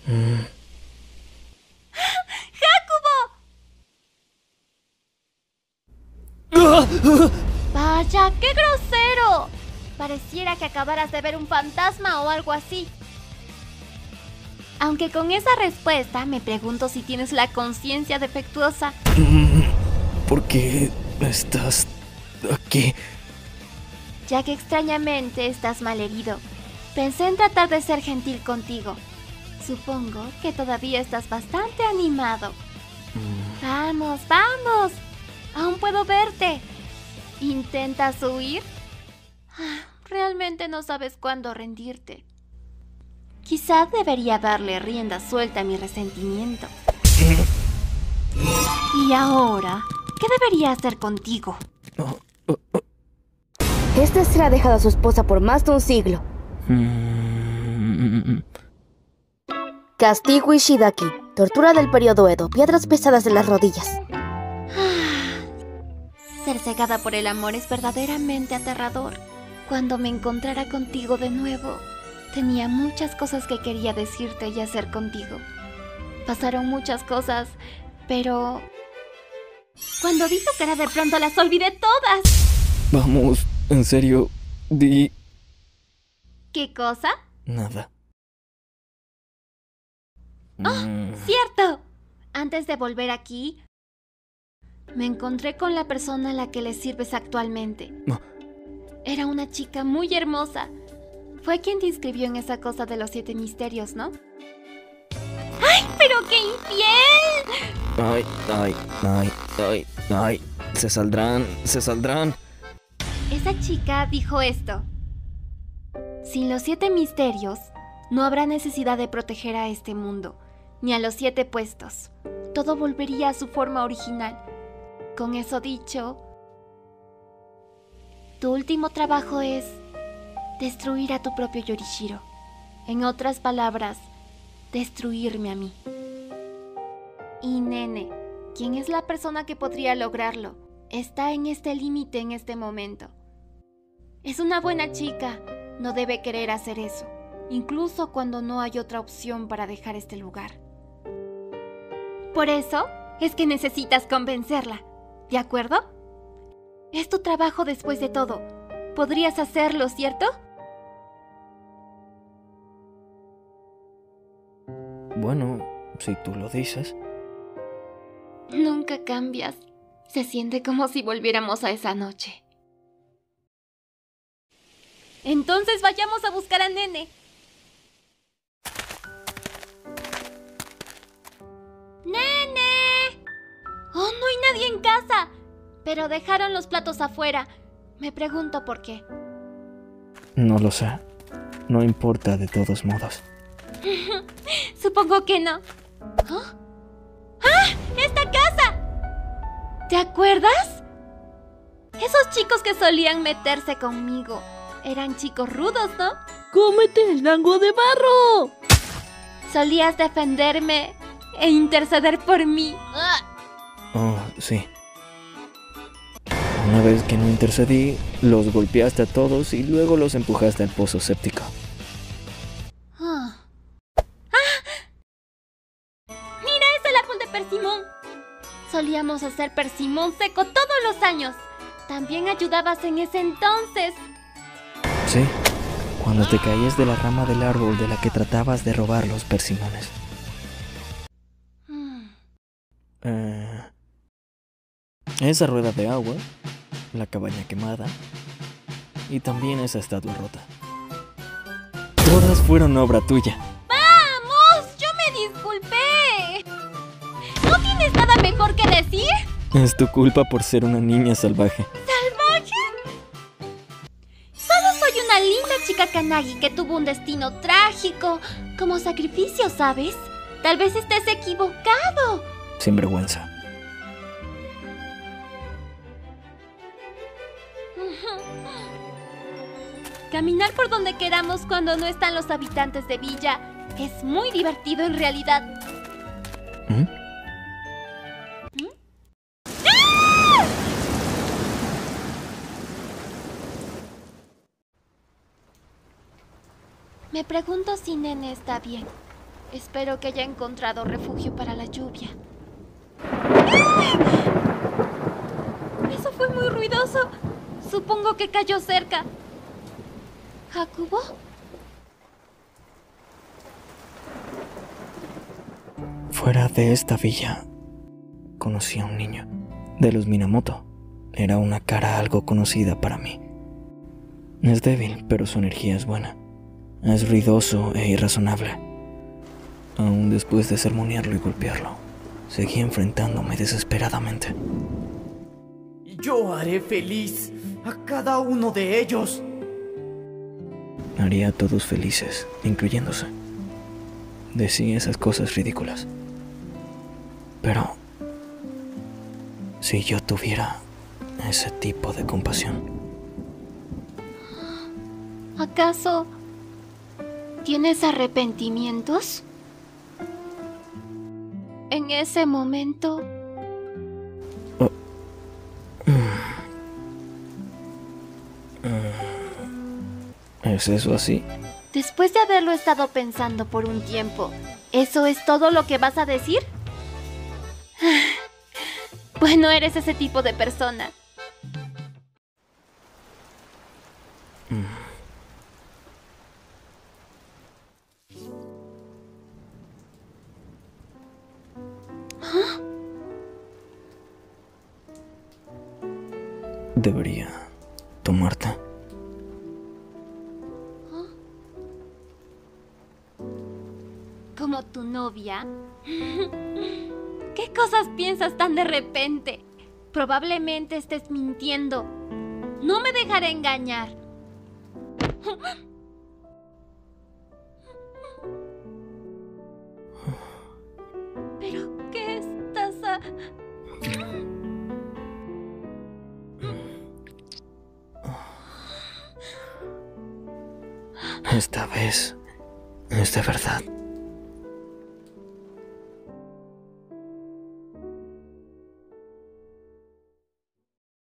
¡Vaya, qué grosero! Pareciera que acabaras de ver un fantasma o algo así. Aunque con esa respuesta me pregunto si tienes la conciencia defectuosa. ¿Por qué estás aquí? Ya que extrañamente estás malherido, pensé en tratar de ser gentil contigo. Supongo que todavía estás bastante animado. Vamos, vamos. Aún puedo verte. ¿Intentas huir? Realmente no sabes cuándo rendirte. Quizá debería darle rienda suelta a mi resentimiento. ¿Y ahora? ¿Qué debería hacer contigo? Este ser ha dejado a su esposa por más de un siglo. Castigo Ishidaki. Tortura del periodo Edo. Piedras pesadas en las rodillas. Ser cegada por el amor es verdaderamente aterrador. Cuando me encontrara contigo de nuevo, tenía muchas cosas que quería decirte y hacer contigo. Pasaron muchas cosas, pero cuando vi tu cara de pronto las olvidé todas. Vamos, en serio, di... ¿Qué cosa? Nada. ¡Cierto! Antes de volver aquí, me encontré con la persona a la que le sirves actualmente. Era una chica muy hermosa. Fue quien te inscribió en esa cosa de los 7 misterios, ¿no? ¡Ay, pero qué infiel! Ay. Se saldrán. Esa chica dijo esto. Sin los 7 misterios, no habrá necesidad de proteger a este mundo, ni a los 7 puestos. Todo volvería a su forma original. Con eso dicho, tu último trabajo es destruir a tu propio Yorishiro. En otras palabras, destruirme a mí. Y Nene, ¿quién es la persona que podría lograrlo? Está en este límite en este momento. Es una buena chica, no debe querer hacer eso, incluso cuando no hay otra opción para dejar este lugar. Por eso es que necesitas convencerla, ¿de acuerdo? Es tu trabajo después de todo. Podrías hacerlo, ¿cierto? Bueno, si tú lo dices. Nunca cambias. Se siente como si volviéramos a esa noche. Entonces vayamos a buscar a Nene. ¡Nene! ¡Oh, no hay nadie en casa! Pero dejaron los platos afuera. Me pregunto por qué. No lo sé. No importa de todos modos. Supongo que no. ¿Ah? ¡Esta casa! ¿Te acuerdas? Esos chicos que solían meterse conmigo. Eran chicos rudos, ¿no? ¡Cómete el mango de barro! Solías defenderme e interceder por mí. Oh, sí. Una vez que no intercedí, los golpeaste a todos y luego los empujaste al pozo séptico. ¡Mira, es el árbol de persimón! Solíamos hacer persimón seco todos los años. También ayudabas en ese entonces. Sí, cuando te caías de la rama del árbol de la que tratabas de robar los persimones. Esa rueda de agua, la cabaña quemada y también esa estatua rota. Todas fueron obra tuya. ¡Vamos! ¡Yo me disculpé! ¿No tienes nada mejor que decir? Es tu culpa por ser una niña salvaje. ¿Salvaje? Solo soy una linda chica Kanagi que tuvo un destino trágico como sacrificio, ¿sabes? Tal vez estés equivocado. Sin vergüenza. Caminar por donde queramos cuando no están los habitantes de Villa es muy divertido en realidad. Me pregunto si Nene está bien. Espero que haya encontrado refugio para la lluvia. Eso fue muy ruidoso. Supongo que cayó cerca. ¿Hakubo? Fuera de esta villa, conocí a un niño, de los Minamoto. Era una cara algo conocida para mí. Es débil, pero su energía es buena. Es ruidoso e irrazonable. Aún después de sermonearlo y golpearlo, seguía enfrentándome desesperadamente. Yo haré feliz a cada uno de ellos. Haría a todos felices, incluyéndose. Decía esas cosas ridículas. Pero si yo tuviera ese tipo de compasión. ¿Acaso tienes arrepentimientos? En ese momento... ¿Es eso así? Después de haberlo estado pensando por un tiempo, ¿eso es todo lo que vas a decir? Bueno, eres ese tipo de persona. Debería tomarte. ¿Como tu novia? ¿Qué cosas piensas tan de repente? Probablemente estés mintiendo. No me dejaré engañar. ¿Pero qué estás Esta vez es de verdad.